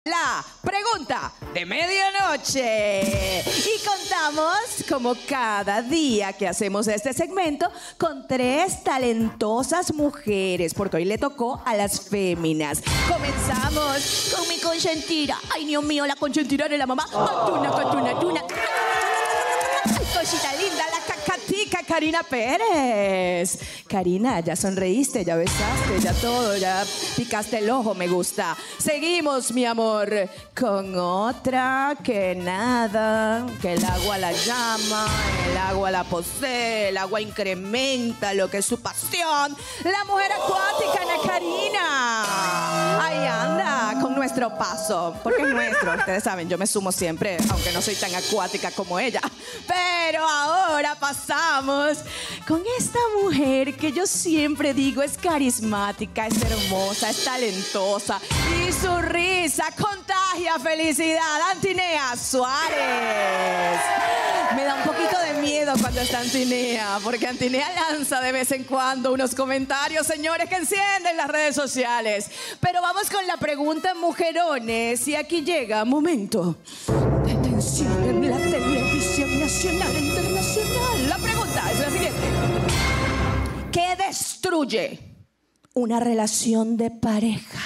La pregunta de medianoche. Y contamos, como cada día que hacemos este segmento, con 3 talentosas mujeres, porque hoy le tocó a las féminas. Comenzamos con mi consentida. Ay, Dios mío, la consentida de la mamá. Tuna. Ay, cosita linda, la cacatica, Karina Pérez. Karina, ya sonreíste, ya besaste, ya todo, ya picaste el ojo, me gusta. Seguimos, mi amor, con otra que nada, que el agua la llama, el agua la posee, el agua incrementa lo que es su pasión. La mujer acuática, Ana Karina. Ahí anda, con nuestro paso, porque es nuestro. Ustedes saben, yo me sumo siempre, aunque no soy tan acuática como ella. Pero ahora pasamos con esta mujer que yo siempre digo es carismática, es hermosa, es talentosa y su risa contagia felicidad. Antinea Suárez. Me da un poquito de miedo cuando está Antinea, porque Antinea lanza de vez en cuando unos comentarios, señores, que encienden las redes sociales. Pero vamos con la pregunta, mujerones, y aquí llega momento de tensión en la televisión nacional e internacional. La pregunta es la siguiente. ¿Qué destruye una relación de pareja?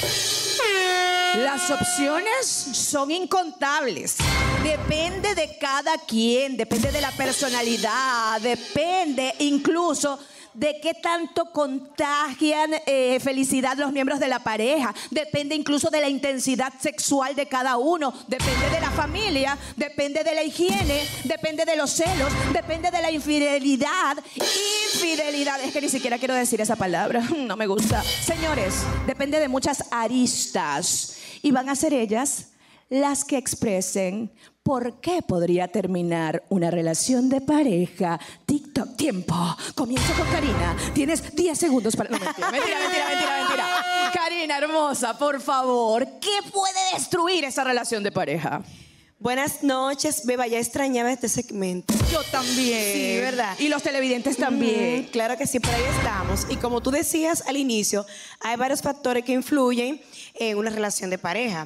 Las opciones son incontables. Depende de cada quien, depende de la personalidad, depende incluso de qué tanto contagian felicidad los miembros de la pareja. Depende incluso de la intensidad sexual de cada uno. Depende de la familia, depende de la higiene, depende de los celos, depende de la infidelidad. Infidelidad, es que ni siquiera quiero decir esa palabra, no me gusta. Señores, depende de muchas aristas y van a ser ellas las que expresen por qué podría terminar una relación de pareja. TikTok, tiempo. Comienzo con Karina. Tienes 10 segundos para... No, mentira. Karina, hermosa, por favor, ¿qué puede destruir esa relación de pareja? Buenas noches, Beba, ya extrañaba este segmento. Yo también. Sí, ¿verdad? Y los televidentes también. Claro que sí, por ahí estamos. Y como tú decías al inicio, hay varios factores que influyen en una relación de pareja.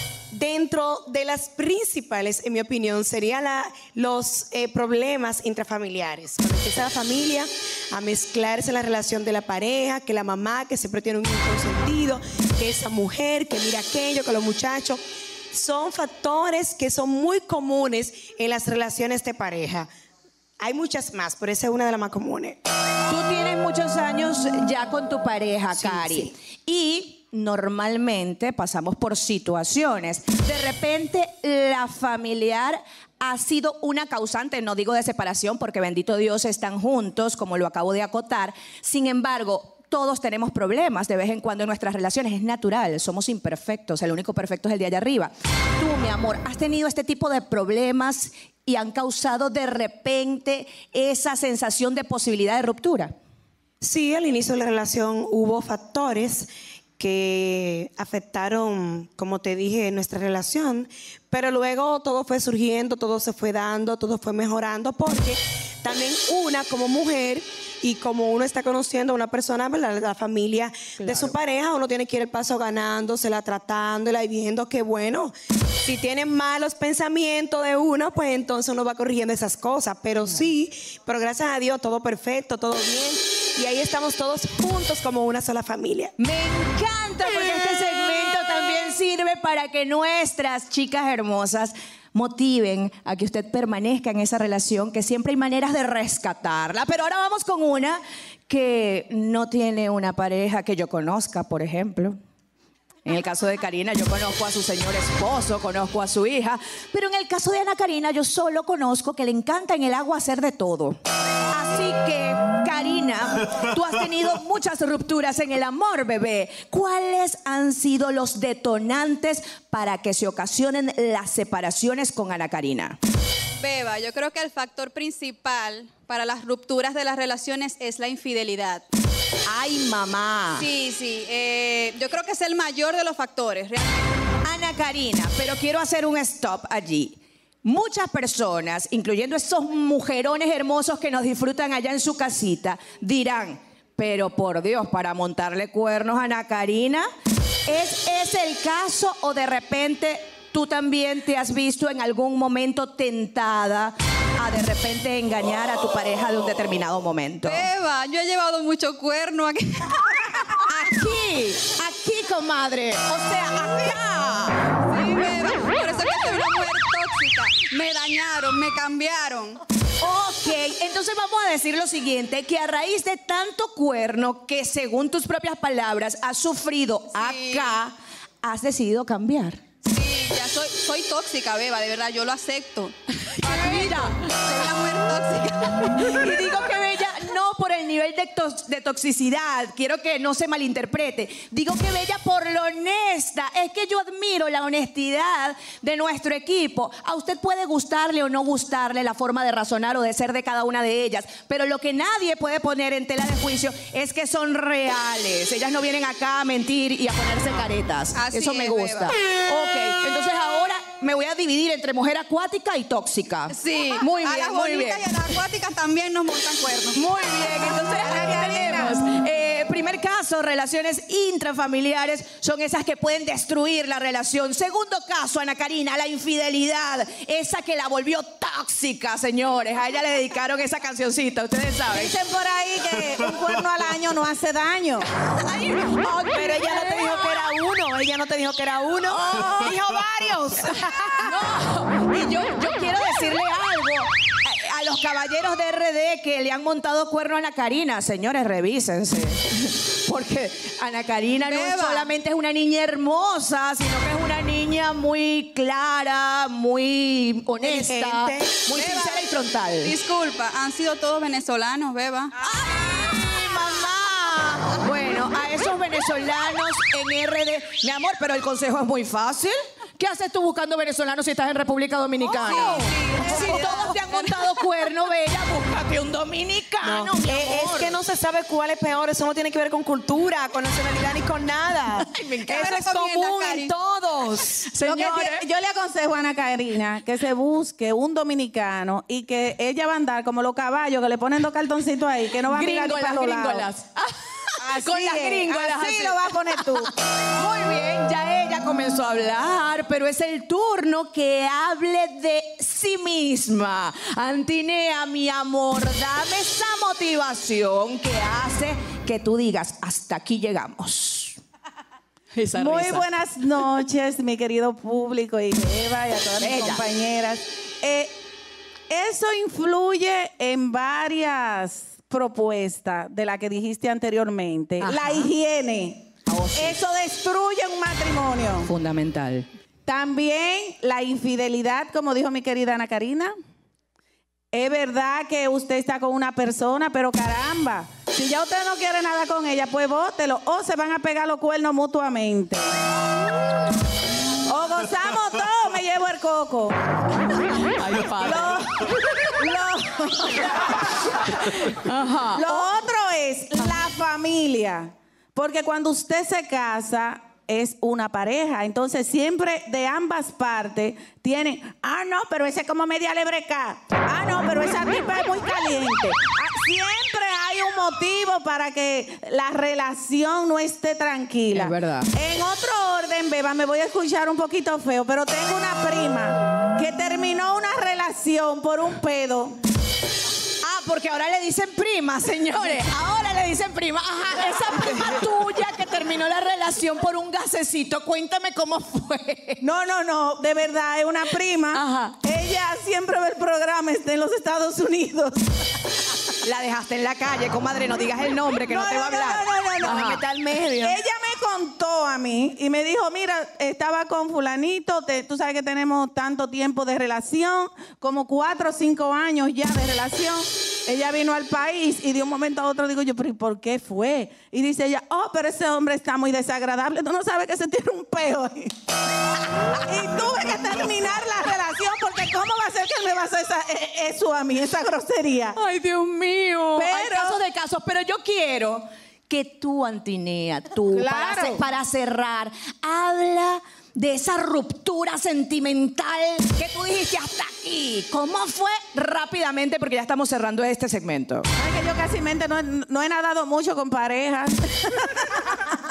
Dentro de las principales, en mi opinión, serían los problemas intrafamiliares. Cuando empieza la familia a mezclarse la relación de la pareja, que la mamá, que siempre tiene un hijo consentido, que esa mujer, que mira aquello, que los muchachos. Son factores que son muy comunes en las relaciones de pareja. Hay muchas más, pero esa es una de las más comunes. Tú tienes muchos años ya con tu pareja, sí, Cari. Sí. Y normalmente pasamos por situaciones. De repente, la familiar ha sido una causante, no digo de separación, porque bendito Dios están juntos, como lo acabo de acotar. Sin embargo, todos tenemos problemas de vez en cuando en nuestras relaciones. Es natural, somos imperfectos. El único perfecto es el de allá arriba. Tú, mi amor, ¿has tenido este tipo de problemas y han causado de repente esa sensación de posibilidad de ruptura? Sí, al inicio de la relación hubo factores que afectaron, como te dije, nuestra relación, pero luego todo fue surgiendo, todo se fue dando, todo fue mejorando, porque también una como mujer y como uno está conociendo a una persona, ¿verdad? La familia de su pareja, uno tiene que ir el paso ganándosela, tratándola y viendo que, bueno, si tienen malos pensamientos de uno, pues entonces uno va corrigiendo esas cosas, pero sí, pero gracias a Dios todo perfecto, todo bien, y ahí estamos todos juntos como una sola familia. Me encanta, porque este segmento también sirve para que nuestras chicas hermosas motiven a que usted permanezca en esa relación, que siempre hay maneras de rescatarla. Pero ahora vamos con una que no tiene una pareja que yo conozca, por ejemplo. En el caso de Karina, yo conozco a su señor esposo, conozco a su hija, pero en el caso de Ana Karina, yo solo conozco que le encanta en el agua hacer de todo. Así que, Karina, tú has tenido muchas rupturas en el amor, bebé. ¿Cuáles han sido los detonantes para que se ocasionen las separaciones con Ana Karina? Beba, yo creo que el factor principal para las rupturas de las relaciones es la infidelidad. ¡Ay, mamá! Sí, yo creo que es el mayor de los factores, realmente. Ana Karina, pero quiero hacer un stop allí. Muchas personas, incluyendo esos mujerones hermosos que nos disfrutan allá en su casita, dirán, pero por Dios, para montarle cuernos a Ana Karina, ¿Es el caso o de repente tú también te has visto en algún momento tentada a de repente engañar a tu pareja de un determinado momento? Beba, yo he llevado mucho cuerno aquí. Aquí, comadre. O sea, acá. Sí, Beba. Por eso es que soy una mujer tóxica. Me dañaron, me cambiaron. Ok, entonces vamos a decir lo siguiente, que a raíz de tanto cuerno que según tus propias palabras has sufrido acá, has decidido cambiar. Sí, ya soy tóxica, Beba, de verdad, yo lo acepto. Mira, Soy una mujer tóxica. y digo que Bella, no por el nivel de toxicidad, quiero que no se malinterprete. Digo que Bella por lo honesta. Es que yo admiro la honestidad de nuestro equipo. A usted puede gustarle o no gustarle la forma de razonar o de ser de cada una de ellas, pero lo que nadie puede poner en tela de juicio es que son reales. Ellas no vienen acá a mentir y a ponerse caretas. Así Eso me es, gusta. Beba. Ok, entonces ahora me voy a dividir entre mujer acuática y tóxica. Sí, Muy a bien, las muy bonitas bien. y a las acuáticas también nos montan cuernos. Muy bien, entonces aquí tenemos. Primer caso, relaciones intrafamiliares son esas que pueden destruir la relación. Segundo caso, Ana Karina, la infidelidad, esa que la volvió tóxica, señores. A ella le dedicaron esa cancioncita, ustedes saben. Dicen por ahí que un cuerno al año no hace daño. Ay, Pero ella no te dijo que era uno. Ella no te dijo que era uno. Dijo varios. No, y yo quiero decirle algo a los caballeros de RD que le han montado cuerno a Ana Karina. Señores, revísense. Porque Ana Karina no Beba. solamente es una niña hermosa, sino que es una niña muy clara, muy honesta, Inteligente. muy Beba. sincera y frontal. Disculpa, han sido todos venezolanos, Beba. ¡Ay, mamá! Bueno, a esos venezolanos en RD, mi amor, pero el consejo es muy fácil. ¿Qué haces tú buscando venezolanos si estás en República Dominicana? Si todos te han montado cuerno, Bella, búscate un dominicano, mi Es amor. que no se sabe cuál es peor. Eso no tiene que ver con cultura, con nacionalidad ni con nada. Ay, me encanta. Eso ¿Qué es recomiendas, común Cari? en todos. Lo que Señores, yo le aconsejo a Ana Karina que se busque un dominicano y que ella va a andar como los caballos que le ponen dos cartoncitos ahí, que no va a mirar ni para los lados. gringolas. Así Con las es, gringolas. así lo vas a poner tú. Muy bien, ya ella comenzó a hablar, pero es el turno que hable de sí misma. Antinea, mi amor, dame esa motivación que hace que tú digas, hasta aquí llegamos. Esa Muy risa. buenas noches, mi querido público y Eva y a todas mis Bella. compañeras. Eso influye en varias propuestas de la que dijiste anteriormente. Ajá. La higiene. Oh, sí. Eso destruye un matrimonio. Fundamental. También la infidelidad, como dijo mi querida Ana Karina. Es verdad que usted está con una persona, pero caramba, si ya usted no quiere nada con ella, pues bótelo. O se van a pegar los cuernos mutuamente. O gozamos todos, me llevo el coco. Ay, padre. Ajá. Lo otro es la familia. Porque cuando usted se casa, es una pareja. Entonces, siempre de ambas partes tienen, no, pero ese es como media lebreca. No, pero esa tipa es muy caliente. Siempre hay un motivo para que la relación no esté tranquila. Es verdad. En otro orden, Beba, me voy a escuchar un poquito feo, pero tengo una prima que terminó una relación por un pedo. Porque ahora le dicen prima, señores. Ahora le dicen prima. Ajá, esa prima tuya que terminó la relación por un gasecito. Cuéntame cómo fue. No, de verdad, es una prima. Ajá. Ella siempre ve el programa, está en los Estados Unidos. La dejaste en la calle, comadre, no digas el nombre que no, te va a hablar. No, Ajá. Me está al medio. Ella me contó a mí y me dijo, mira, estaba con fulanito, tú sabes que tenemos tanto tiempo de relación, como 4 o 5 años ya de relación. Ella vino al país y de un momento a otro digo yo, pero ¿y por qué fue? Y dice ella, pero ese hombre está muy desagradable, tú no sabes que se tiene un peo ahí. Y tuve que terminar la relación porque ¿cómo va a ser que él me va a hacer eso a mí, esa grosería? Ay, Dios mío. Hay Pero- casos de casos, pero yo quiero que tú, Antinea, Claro. para cerrar, habla de esa ruptura sentimental que tú dijiste hasta aquí. ¿Cómo fue? Rápidamente, porque ya estamos cerrando este segmento. Es que yo casi no he nadado mucho con parejas.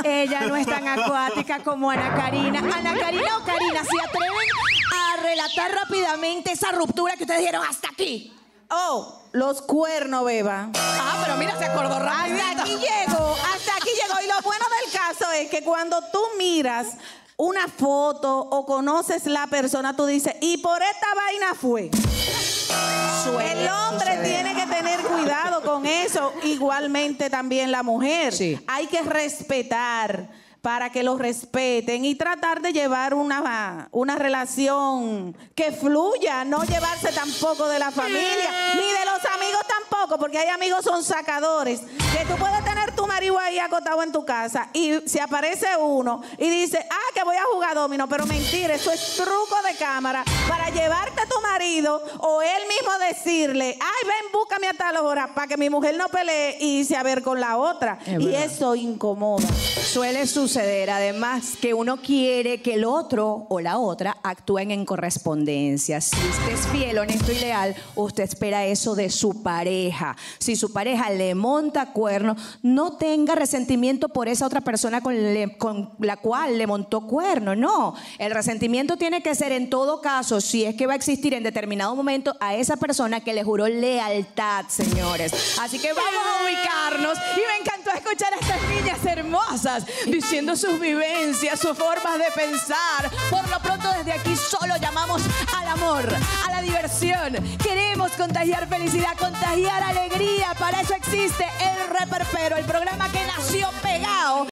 Ella no es tan acuática como Ana Karina. Ana Karina o Karina, ¿se atreven a relatar rápidamente esa ruptura que ustedes dijeron hasta aquí? Oh, los cuernos, beba. Ah, pero mira, se acordó rápido. Hasta aquí llegó. Y lo bueno del caso es que cuando tú miras una foto o conoces la persona, tú dices, y por esta vaina fue. El hombre tiene que tener cuidado con eso. Igualmente también la mujer. Sí. Hay que respetar para que lo respeten y tratar de llevar una relación que fluya, no llevarse tampoco de la familia, ni de los amigos tampoco, porque hay amigos son sacadores, que tú puedes tener tu marido ahí acotado en tu casa y se aparece uno y dice, que voy a jugar dominó, pero mentira, eso es truco de cámara para llevarte a tu marido o él mismo decirle, ven, búscame a tal hora para que mi mujer no pelee y irse a ver con la otra. Y eso incomoda. Suele suceder, además, que uno quiere que el otro o la otra actúen en correspondencia. Si usted es fiel, honesto y leal, usted espera eso de su pareja. Si su pareja le monta cuerno, no tenga resentimiento por esa otra persona con la cual le montó cuerno. No, el resentimiento tiene que ser en todo caso, si es que va a existir en determinado momento, a esa persona que le juró lealtad, señores. Así que vamos a ubicarnos y me encantó escuchar a estas niñas hermosas diciendo sus vivencias, sus formas de pensar. Por lo pronto desde aquí solo llamamos al amor, a la diversión. Queremos contagiar felicidad, contagiar alegría. Para eso existe el Reperpero, el programa que nació pegado